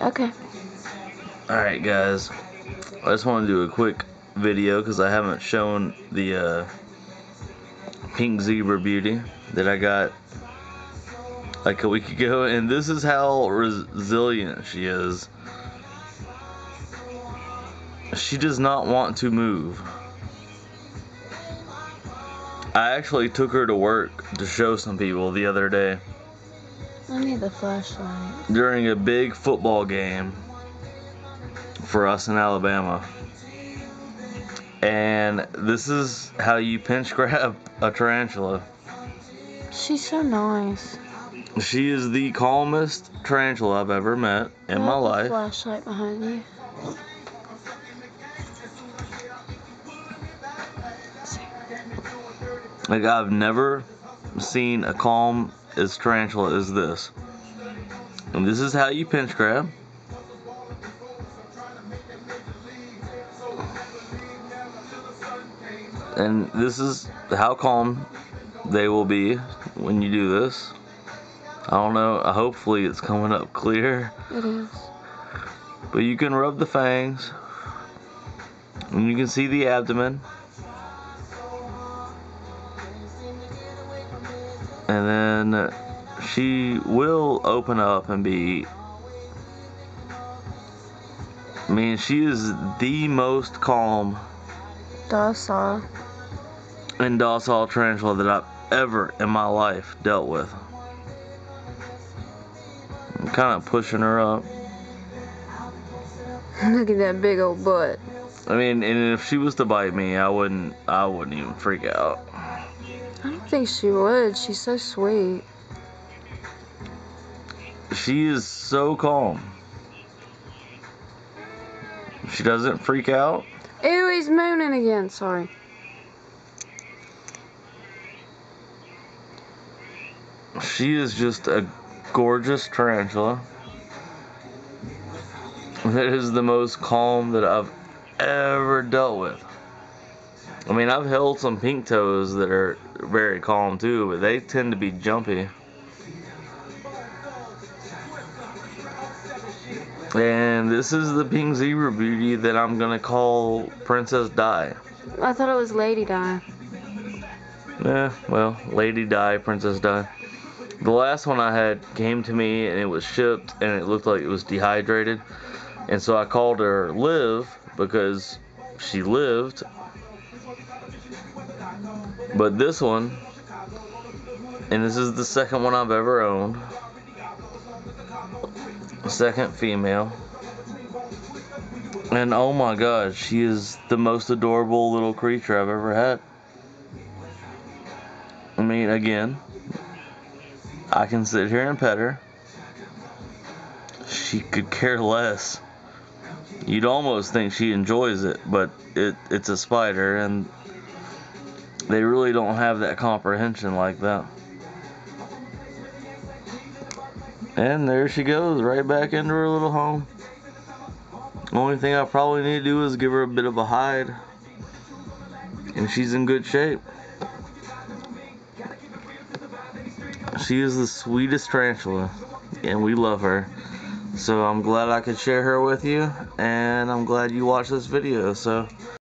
Okay. Alright guys, I just want to do a quick video because I haven't shown the pink zebra beauty that I got like a week ago, and this is how resilient she is. She does not want to move. I actually took her to work to show some people the other day. I need the flashlight. During a big football game for us in Alabama. And this is how you pinch grab a tarantula. She's so nice. She is the calmest tarantula I've ever met in my life. Flashlight behind you. Like, I've never seen a calm as tarantula as this. And this is how you pinch grab. And this is how calm they will be when you do this. I don't know, hopefully it's coming up clear. It is. But you can rub the fangs, and you can see the abdomen. And then she will open up and be, I mean, she is the most calm, Docile. and docile tarantula that I've ever in my life dealt with. I'm kind of pushing her up. Look at that big old butt. I mean, and if she was to bite me, I wouldn't even freak out. I don't think she would. She's so sweet. She is so calm. She doesn't freak out. Ew, he's mooning again. Sorry. She is just a gorgeous tarantula. That is the most calm that I've ever dealt with. I mean, I've held some pink toes that are very calm too, but they tend to be jumpy. And this is the pink zebra beauty that I'm gonna call Princess Di. I thought it was Lady Di. Yeah, well, Lady Di, Princess Di. The last one I had came to me and it was shipped and it looked like it was dehydrated. And so I called her Liv because she lived. But this one, and this is the second one I've ever owned. Second female. And oh my god, she is the most adorable little creature I've ever had. I mean, again, I can sit here and pet her. She could care less. You'd almost think she enjoys it, but it's a spider, and they really don't have that comprehension like that. And there she goes, right back into her little home. Only thing I probably need to do is give her a bit of a hide, and she's in good shape. She is the sweetest tarantula, and we love her. So I'm glad I could share her with you, and I'm glad you watched this video. So